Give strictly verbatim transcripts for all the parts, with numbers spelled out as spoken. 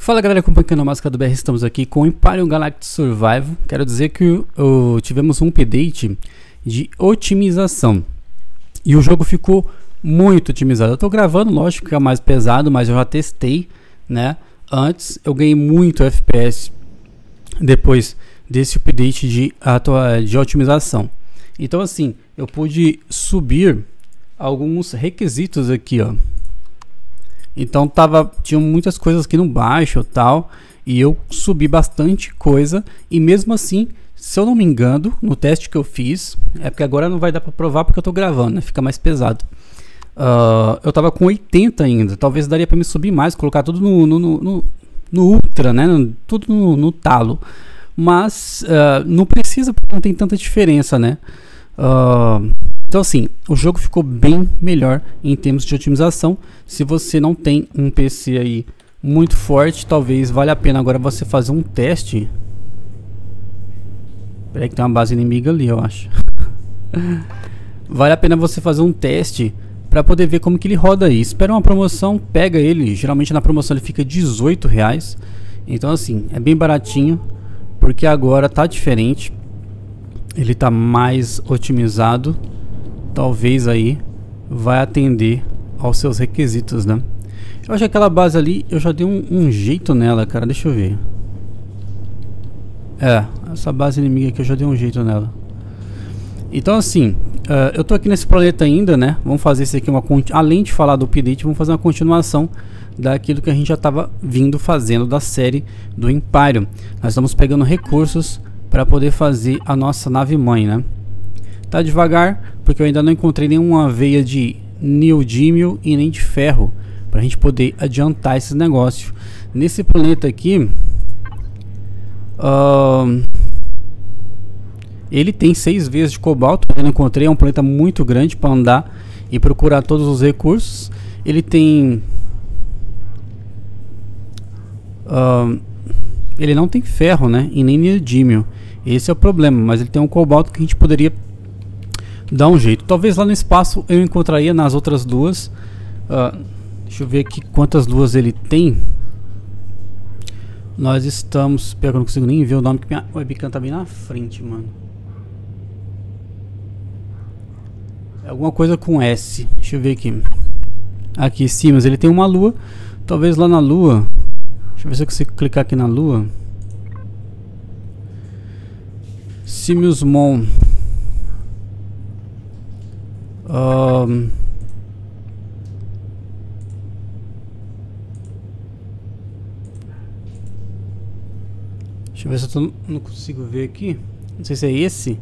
Fala galera, acompanhando a Máscara do B R, estamos aqui com o Empire Galactic Survival. Quero dizer que uh, tivemos um update de otimização e o jogo ficou muito otimizado. Eu tô gravando, lógico que é mais pesado, mas eu já testei, né? Antes eu ganhei muito F P S depois desse update de, de otimização. Então assim, eu pude subir alguns requisitos aqui, ó. Então tava, tinha muitas coisas aqui no baixo tal, e eu subi bastante coisa, e mesmo assim, se eu não me engano, no teste que eu fiz, é porque agora não vai dar para provar porque eu tô gravando, né? Fica mais pesado. Uh, eu tava com oitenta ainda, talvez daria para me subir mais, colocar tudo no, no, no, no ultra, né? No, tudo no, no talo, mas uh, não precisa porque não tem tanta diferença, né? Uh, Então assim, o jogo ficou bem melhor em termos de otimização. Se você não tem um P C aí muito forte, talvez valha a pena agora você fazer um teste. Espera aí que tem uma base inimiga ali, eu acho. Vale a pena você fazer um teste para poder ver como que ele roda aí. Espera uma promoção, pega ele. Geralmente na promoção ele fica dezoito reais. Então assim, é bem baratinho, porque agora tá diferente. Ele tá mais otimizado. Talvez aí vai atender aos seus requisitos, né? Eu acho que aquela base ali, eu já dei um, um jeito nela, cara. Deixa eu ver. É, essa base inimiga aqui eu já dei um jeito nela. Então assim, uh, eu tô aqui nesse planeta ainda, né? Vamos fazer isso aqui uma... Além de falar do update, vamos fazer uma continuação daquilo que a gente já tava vindo fazendo da série do Empire. Nós estamos pegando recursos para poder fazer a nossa nave mãe, né? Tá devagar, porque eu ainda não encontrei nenhuma veia de neodímio e nem de ferro para a gente poder adiantar esses negócios. Nesse planeta aqui, uh, ele tem seis vezes de cobalto. Eu não encontrei, é um planeta muito grande para andar e procurar todos os recursos. Ele tem... Uh, ele não tem ferro, né? E nem neodímio. Esse é o problema, mas ele tem um cobalto que a gente poderia dá um jeito. Talvez lá no espaço eu encontraria nas outras duas. Uh, deixa eu ver aqui quantas luas ele tem. Nós estamos... Pera, eu não consigo nem ver o nome, que minha webcam tá bem na frente, mano. É alguma coisa com S. Deixa eu ver aqui. Aqui, Simas, ele tem uma lua. Talvez lá na lua... Deixa eu ver se eu consigo clicar aqui na lua. Simius Mon. Um, deixa eu ver se eu tô, não consigo ver aqui. Não sei se é esse.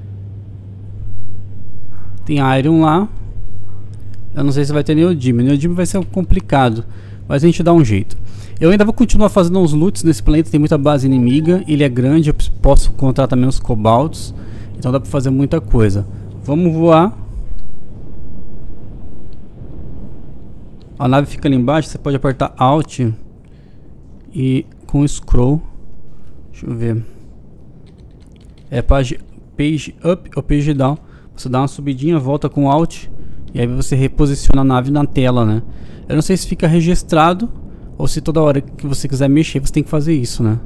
Tem Iron lá. Eu não sei se vai ter neodímio. Neodímio vai ser complicado, mas a gente dá um jeito. Eu ainda vou continuar fazendo uns loots nesse planeta. Tem muita base inimiga. Ele é grande. Eu posso encontrar também os cobaltos. Então dá pra fazer muita coisa. Vamos voar. A nave fica ali embaixo, você pode apertar Alt e com Scroll, deixa eu ver, é page, page Up ou Page Down, você dá uma subidinha, volta com Alt e aí você reposiciona a nave na tela, né? Eu não sei se fica registrado ou se toda hora que você quiser mexer você tem que fazer isso, né?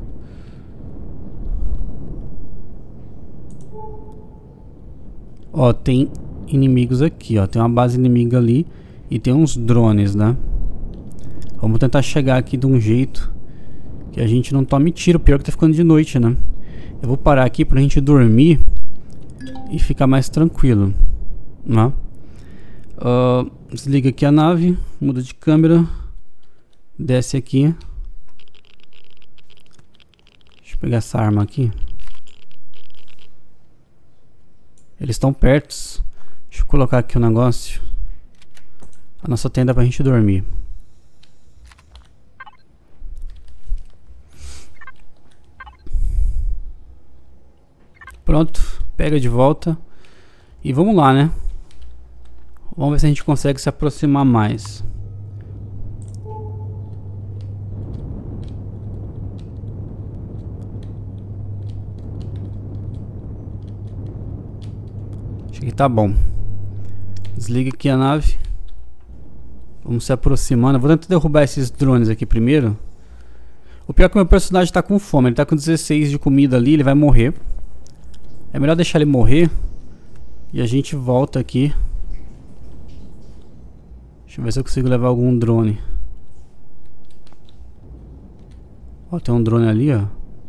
Ó, tem inimigos aqui, ó, tem uma base inimiga ali. E tem uns drones, né? Vamos tentar chegar aqui de um jeito que a gente não tome tiro. Pior que tá ficando de noite, né? Eu vou parar aqui pra gente dormir e ficar mais tranquilo, né? Uh, desliga aqui a nave, muda de câmera, desce aqui. Deixa eu pegar essa arma aqui. Eles estão perto. Deixa eu colocar aqui o negócio. A nossa tenda pra gente dormir. Pronto, pega de volta. E vamos lá, né? Vamos ver se a gente consegue se aproximar mais. Acho que tá bom. Desliga aqui a nave. Vamos se aproximando. Eu vou tentar derrubar esses drones aqui primeiro. O pior é que o meu personagem tá com fome. Ele tá com dezesseis de comida ali, ele vai morrer. É melhor deixar ele morrer. E a gente volta aqui. Deixa eu ver se eu consigo levar algum drone. Ó, tem um drone ali, ó.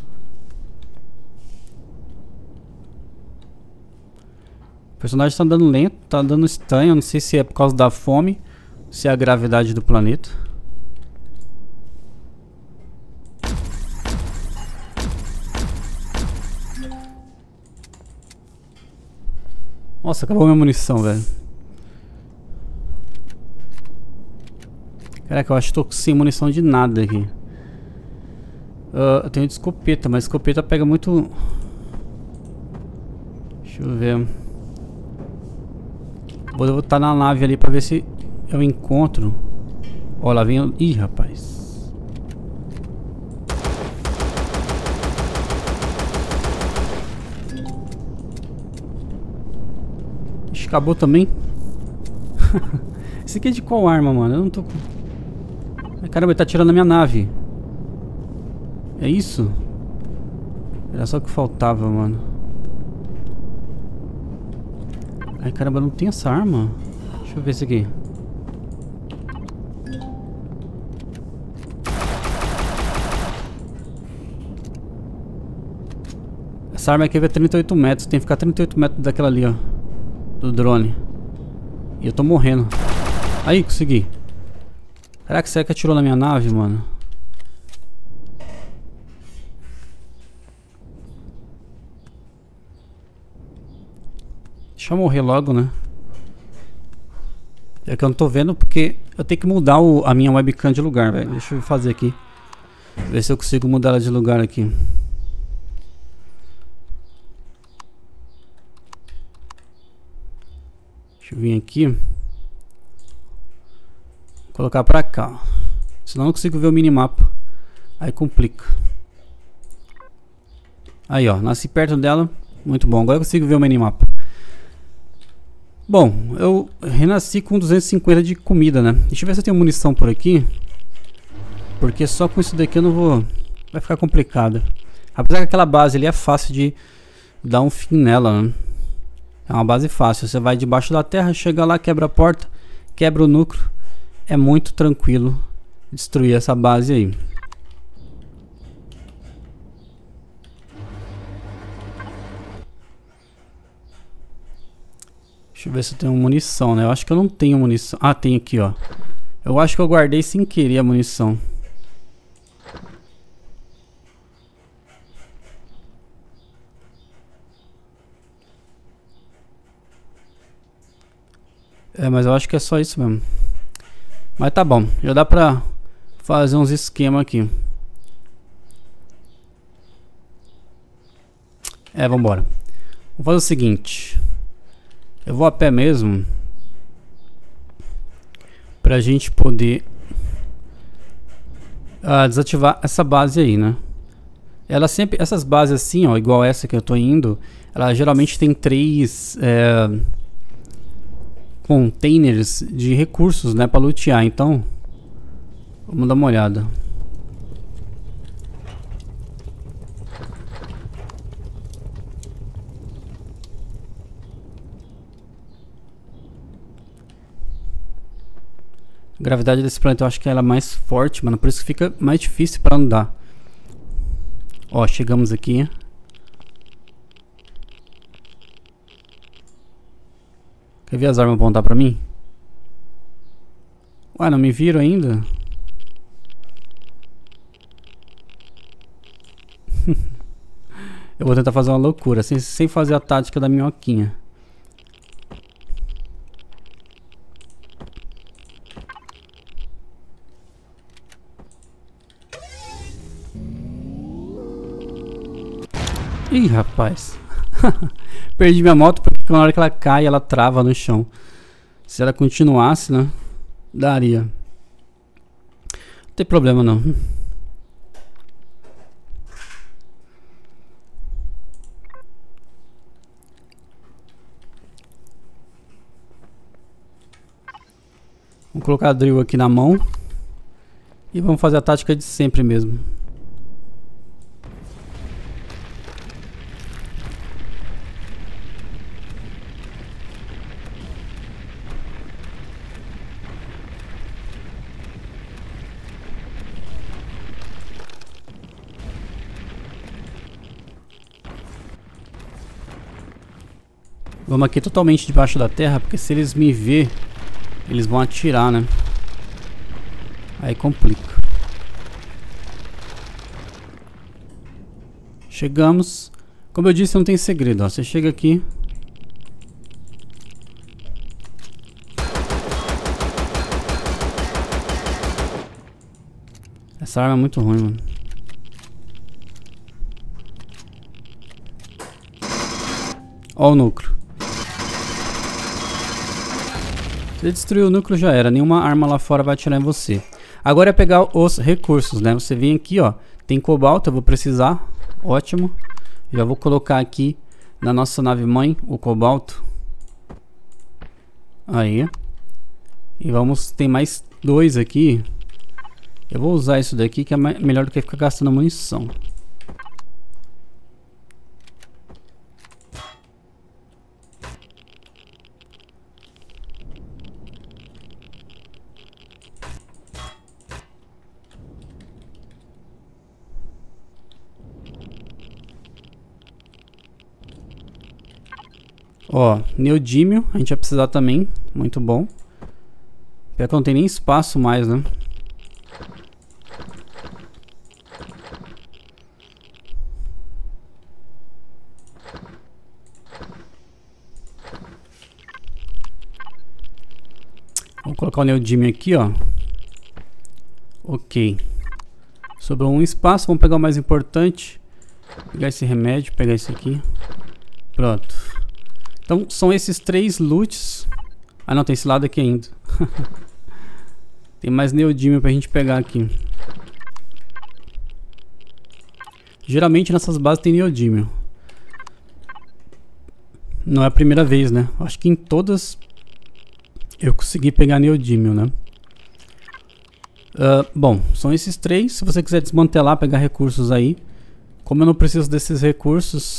O personagem tá andando lento, tá andando estranho. Não sei se é por causa da fome, se é a gravidade do planeta. Nossa, acabou minha munição, velho. Caraca, eu acho que tô sem munição de nada aqui. Uh, eu tenho de escopeta, mas escopeta pega muito... Deixa eu ver. Vou voltar na nave ali pra ver se eu encontro. Ó, lá vem... Ih, rapaz. Ixi, acabou também. Esse aqui é de qual arma, mano? Eu não tô com... Ai, caramba, ele tá tirando a minha nave. É isso? Era só o que faltava, mano. Ai, caramba, não tem essa arma. Deixa eu ver esse aqui. Essa arma aqui vai trinta e oito metros. Tem que ficar trinta e oito metros daquela ali, ó. Do drone. E eu tô morrendo. Aí, consegui. Caraca, será que atirou na minha nave, mano? Deixa eu morrer logo, né? É que eu não tô vendo porque eu tenho que mudar o, a minha webcam de lugar, velho. Deixa eu fazer aqui. Ver se eu consigo mudar ela de lugar aqui. Deixa eu vir aqui. Vou colocar pra cá. Senão eu não consigo ver o minimapa. Aí complica. Aí, ó. Nasci perto dela. Muito bom. Agora eu consigo ver o minimapa. Bom, eu renasci com duzentos e cinquenta de comida, né? Deixa eu ver se eu tenho munição por aqui. Porque só com isso daqui eu não vou... Vai ficar complicado. Apesar que aquela base ali é fácil de dar um fim nela, né? É uma base fácil. Você vai debaixo da terra, chega lá, quebra a porta, quebra o núcleo. É muito tranquilo destruir essa base aí. Deixa eu ver se eu tenho munição, né? Eu acho que eu não tenho munição. Ah, tem aqui, ó. Eu acho que eu guardei sem querer a munição. É, mas eu acho que é só isso mesmo. Mas tá bom, já dá pra fazer uns esquemas aqui. É, vambora. Vou fazer o seguinte. Eu vou a pé mesmo. Pra gente poder uh, desativar essa base aí, né? Ela sempre... Essas bases assim, ó, igual essa que eu tô indo, ela geralmente tem três... É, containers de recursos, né, para lutear. Então vamos dar uma olhada. A gravidade desse planeta eu acho que ela é mais forte, mano, por isso que fica mais difícil para andar. Ó, chegamos aqui. Quer ver as armas apontar pra mim? Ué, não me viram ainda? Eu vou tentar fazer uma loucura, sem, sem fazer a tática da minhoquinha. Ih, rapaz. Perdi minha moto porque na hora que ela cai, ela trava no chão. Se ela continuasse, né? Daria. Não tem problema não. Vamos colocar a drill aqui na mão. E vamos fazer a tática de sempre mesmo. Vamos aqui totalmente debaixo da terra, porque se eles me ver, eles vão atirar, né? Aí complica. Chegamos. Como eu disse, não tem segredo, ó. Você chega aqui. Essa arma é muito ruim, mano. Ó o núcleo. Se destruir o núcleo já era. Nenhuma arma lá fora vai atirar em você. Agora é pegar os recursos, né? Você vem aqui, ó. Tem cobalto, eu vou precisar. Ótimo. Já vou colocar aqui na nossa nave mãe o cobalto. Aí. E vamos... Tem mais dois aqui. Eu vou usar isso daqui que é melhor do que ficar gastando munição. Ó, neodímio, a gente vai precisar também, muito bom. Pior que não tem nem espaço mais, né? Vou colocar o neodímio aqui, ó. Ok. Sobrou um espaço, vamos pegar o mais importante. Pegar esse remédio, pegar esse aqui. Pronto. Então são esses três loots. Ah não, tem esse lado aqui ainda. Tem mais neodímio pra gente pegar aqui. Geralmente nessas bases tem neodímio. Não é a primeira vez, né? Acho que em todas eu consegui pegar neodímio, né? Uh, bom, são esses três. Se você quiser desmantelar, pegar recursos aí. Como eu não preciso desses recursos,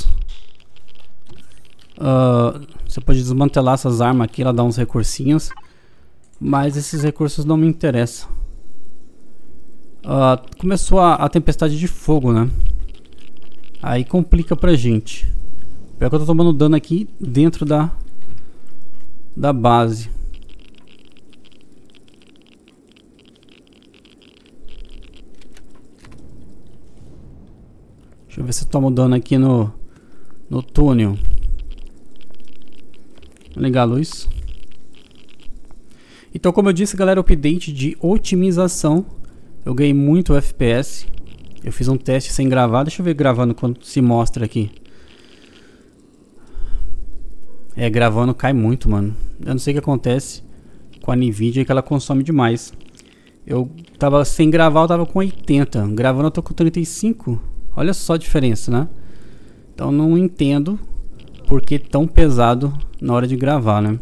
uh, você pode desmantelar essas armas aqui. Ela dá uns recursinhos, mas esses recursos não me interessam. uh, Começou a, a tempestade de fogo, né? Aí complica pra gente. Pior que eu tô tomando dano aqui dentro da Da base. Deixa eu ver se eu tomo dano aqui no No túnel. Vou ligar a luz. Então, como eu disse, galera, update de otimização. Eu ganhei muito F P S. Eu fiz um teste sem gravar. Deixa eu ver gravando quando se mostra aqui. É, gravando cai muito, mano. Eu não sei o que acontece com a Nvidia, que ela consome demais. Eu tava sem gravar, eu tava com oitenta. Gravando eu tô com trinta e cinco. Olha só a diferença, né? Então não entendo por que tão pesado na hora de gravar, né?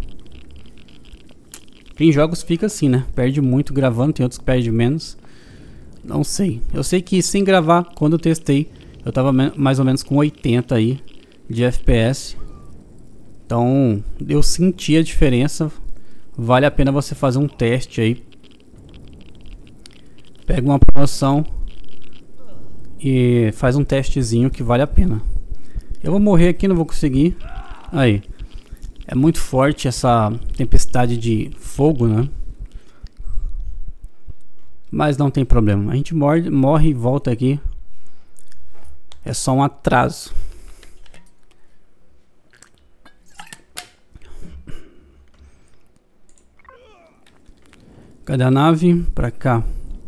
Tem jogos que fica assim, né? Perde muito gravando, tem outros que perde menos. Não sei. Eu sei que sem gravar, quando eu testei, eu tava mais ou menos com oitenta aí de F P S. Então eu senti a diferença. Vale a pena você fazer um teste aí. Pega uma promoção e faz um testezinho que vale a pena. Eu vou morrer aqui, não vou conseguir. Aí. É muito forte essa tempestade de fogo, né? Mas não tem problema. A gente morre, morre e volta aqui. É só um atraso. Cadê a nave? Pra cá.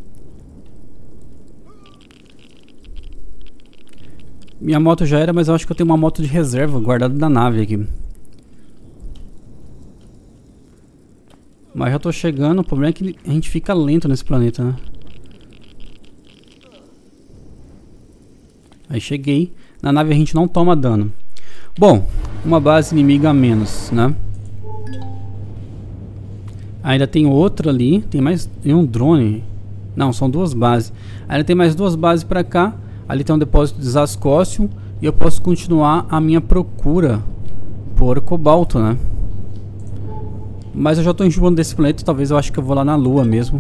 Minha moto já era, mas eu acho que eu tenho uma moto de reserva guardada na nave aqui. Mas já tô chegando. O problema é que a gente fica lento nesse planeta, né? Aí cheguei. Na nave a gente não toma dano. Bom, uma base inimiga a menos, né? Ainda tem outra ali. Tem mais tem um drone. Não, são duas bases. Ainda tem mais duas bases pra cá. Ali tem um depósito de Zascócio. E eu posso continuar a minha procura por cobalto, né? Mas eu já tô enjoando desse planeta. Talvez eu acho que eu vou lá na Lua mesmo.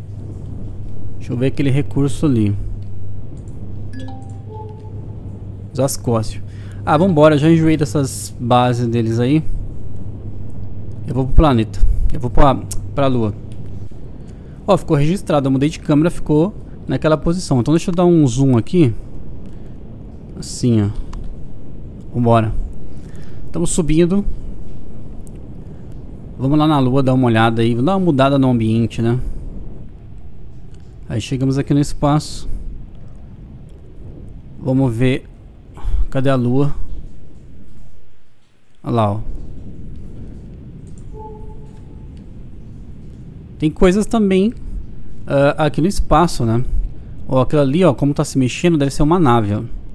Deixa eu ver aquele recurso ali. Os Ascócio. Ah, vambora, já enjoei dessas bases deles aí. Eu vou pro planeta. Eu vou pra, pra lua. Ó, ficou registrado. Eu mudei de câmera, ficou naquela posição. Então deixa eu dar um zoom aqui. Assim, ó. Vambora. Estamos subindo. Vamos lá na lua dar uma olhada aí. Vamos dar uma mudada no ambiente, né? Aí chegamos aqui no espaço. Vamos ver. Cadê a lua? Olha lá, ó. Tem coisas também uh, aqui no espaço, né? Ó, aquilo ali, ó, como tá se mexendo, deve ser uma nave, ó.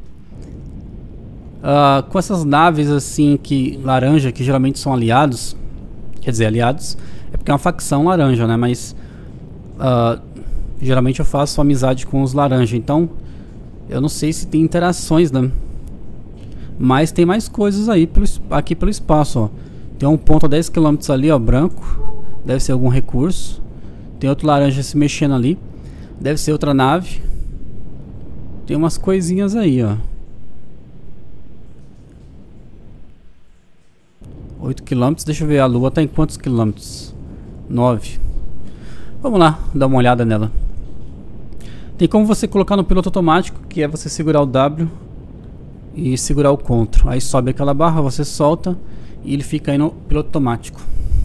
Uh, com essas naves assim, que laranja, que geralmente são aliados. Quer dizer, aliados é porque é uma facção laranja, né? Mas uh, geralmente eu faço amizade com os laranja. Então, eu não sei se tem interações, né? Mas tem mais coisas aí pelo, aqui pelo espaço, ó. Tem um ponto a dez quilômetros ali, ó, branco. Deve ser algum recurso. Tem outro laranja se mexendo ali. Deve ser outra nave. Tem umas coisinhas aí, ó. oito quilômetros. Deixa eu ver, a lua tá em quantos quilômetros? nove. Vamos lá, dar uma olhada nela. Tem como você colocar no piloto automático, que é você segurar o W e segurar o CTRL. Aí sobe aquela barra, você solta e ele fica aí no piloto automático.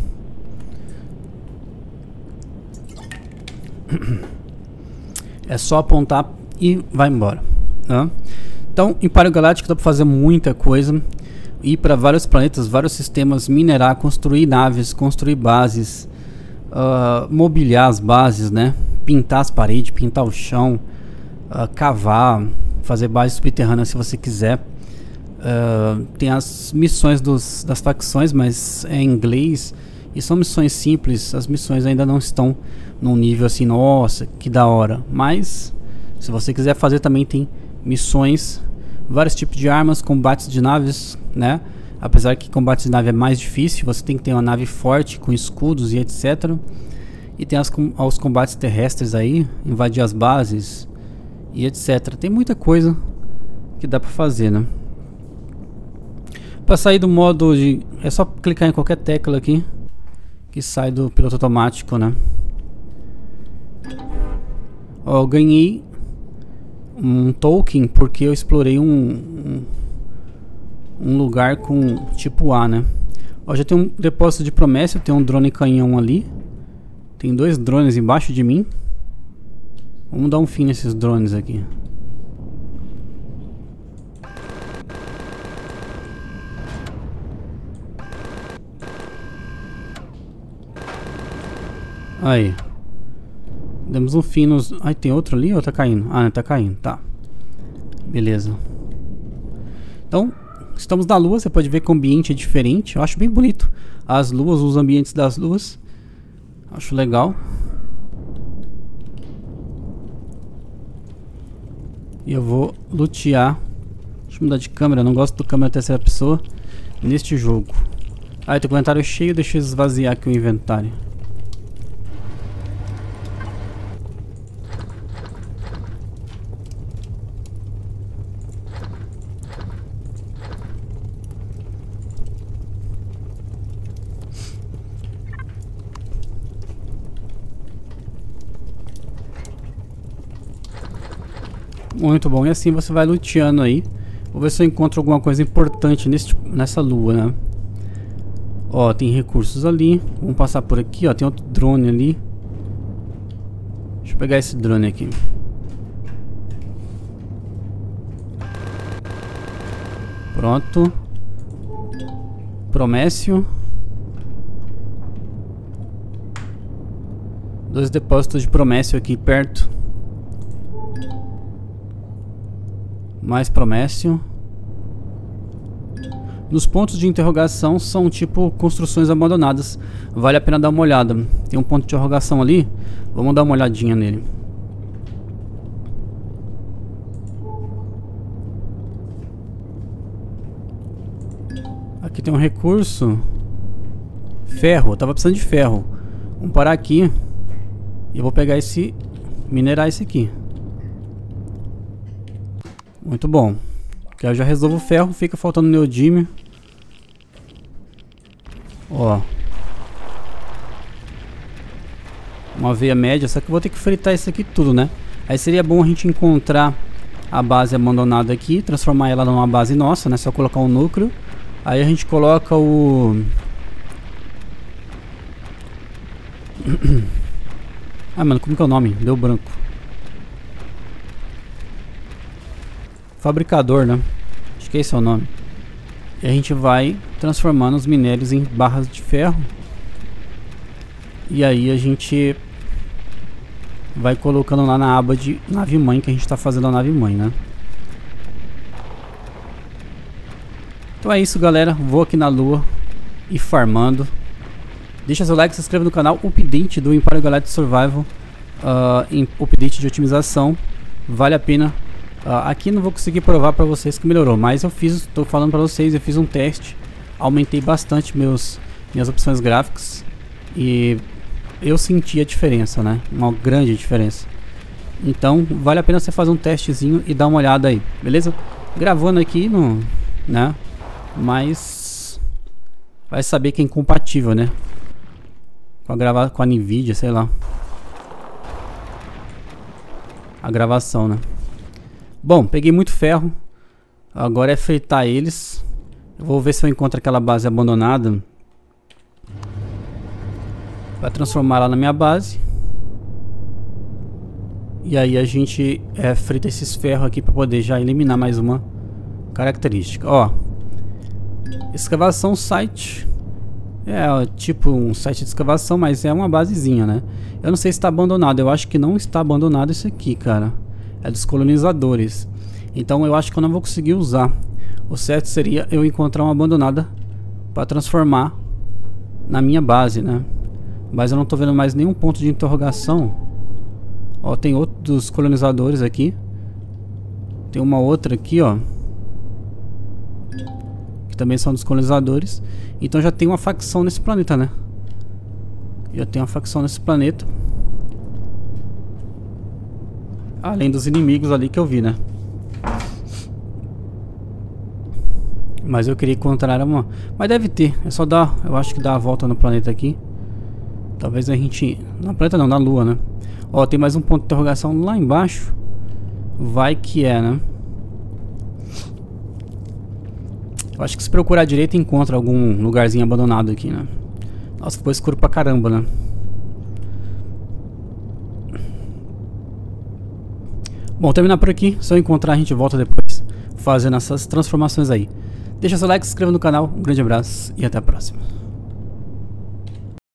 É só apontar e vai embora, tá? Então, Império Galáctico dá pra fazer muita coisa. Ir para vários planetas, vários sistemas, minerar, construir naves, construir bases, uh, mobiliar as bases, né? Pintar as paredes, pintar o chão, uh, cavar, fazer bases subterrâneas se você quiser. Uh, tem as missões dos, das facções, mas é em inglês e são missões simples. As missões ainda não estão num nível assim, nossa, que da hora. Mas se você quiser fazer, também tem missões, vários tipos de armas, combates de naves, né? Apesar que combate de nave é mais difícil, você tem que ter uma nave forte com escudos e etcétera. E tem as, os combates terrestres aí, invadir as bases e etcétera. Tem muita coisa que dá pra fazer, né? Pra sair do modo de... é só clicar em qualquer tecla aqui que sai do piloto automático, né? Ó, eu ganhei um token porque eu explorei um, um, um lugar com tipo A, né? Ó, já tem um depósito de promessa, tem um drone canhão ali. Tem dois drones embaixo de mim. Vamos dar um fim nesses drones aqui. Aí. Demos um fim nos... ai, tem outro ali ou tá caindo? Ah, tá caindo, tá. Beleza. Então, estamos na lua, você pode ver que o ambiente é diferente. Eu acho bem bonito as luas, os ambientes das luas. Acho legal. E eu vou lutear. Deixa eu mudar de câmera, eu não gosto do câmera terceira pessoa neste jogo. Ah, tem comentário cheio, deixa eu esvaziar aqui o inventário. Muito bom, e assim você vai luteando aí. Vou ver se eu encontro alguma coisa importante nesse, nessa lua, né? Ó, tem recursos ali. Vamos passar por aqui, ó. Tem outro drone ali. Deixa eu pegar esse drone aqui. Pronto. Promécio. Dois depósitos de promécio aqui perto. Mais promécio. Nos pontos de interrogação são tipo construções abandonadas. Vale a pena dar uma olhada. Tem um ponto de interrogação ali. Vamos dar uma olhadinha nele. Aqui tem um recurso. Ferro. Eu tava precisando de ferro. Vamos parar aqui. E eu vou pegar esse... minerar esse aqui. Muito bom. Que aí eu já resolvo o ferro, fica faltando neodímio. Ó. Uma veia média, só que eu vou ter que fritar isso aqui tudo, né? Aí seria bom a gente encontrar a base abandonada aqui, transformar ela numa base nossa, né? Só colocar um núcleo. Aí a gente coloca o... Ah, mano, como que é o nome? Deu branco. Fabricador, né? Acho que esse é o nome. E a gente vai transformando os minérios em barras de ferro. E aí a gente vai colocando lá na aba de nave mãe, que a gente está fazendo a nave mãe, né? Então é isso, galera. Vou aqui na lua e farmando. Deixa seu like, se inscreva no canal. Update do Empire Galactic Survival, uh, em update de otimização, vale a pena. Uh, aqui não vou conseguir provar para vocês que melhorou, mas eu fiz, estou falando para vocês, eu fiz um teste, aumentei bastante meus minhas opções gráficas e eu senti a diferença, né? Uma grande diferença. Então vale a pena você fazer um testezinho e dar uma olhada aí, beleza? Gravando aqui no, né? Mas vai saber que é incompatível, né? Com a gravar com a Nvidia, sei lá. A gravação, né? Bom, peguei muito ferro. Agora é fritar eles. Eu vou ver se eu encontro aquela base abandonada para transformar ela na minha base. E aí a gente é, frita esses ferros aqui para poder já eliminar mais uma característica. Ó, escavação site. É tipo um site de escavação, mas é uma basezinha, né? Eu não sei se está abandonado. Eu acho que não está abandonado isso aqui, cara. É dos colonizadores. Então eu acho que eu não vou conseguir usar. O certo seria eu encontrar uma abandonada para transformar na minha base, né? Mas eu não tô vendo mais nenhum ponto de interrogação. Ó, tem outro dos colonizadores aqui. Tem uma outra aqui, ó, que também são dos colonizadores. Então já tem uma facção nesse planeta, né? Já tem uma facção nesse planeta. Além dos inimigos ali que eu vi, né? Mas eu queria encontrar uma... Mas deve ter. É só dar... Eu acho que dá a volta no planeta aqui. Talvez a gente... No planeta não, na lua, né? Ó, tem mais um ponto de interrogação lá embaixo. Vai que é, né? Eu acho que se procurar direito encontra algum lugarzinho abandonado aqui, né? Nossa, ficou escuro pra caramba, né? Bom, terminar por aqui. Se eu encontrar, a gente volta depois fazendo essas transformações aí. Deixa seu like, se inscreva no canal. Um grande abraço e até a próxima.